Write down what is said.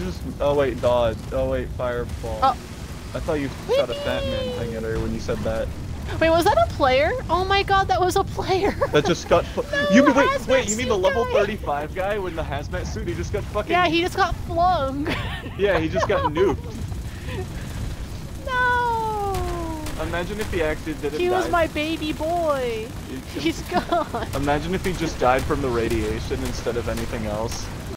just... Oh wait, dodge. Oh wait, fireball. Oh. I thought you shot a Fat Man thing at her when you said that. Wait, was that a player? Oh my god, that was a player! That just got... No, you mean, wait, you mean the level guy. 35 guy with the hazmat suit? He just got fucking... Yeah, he just got flung. Yeah, he just got nuked. No! Imagine if he actually didn't He was die. my baby boy. He's gone. Imagine if he just died from the radiation instead of anything else.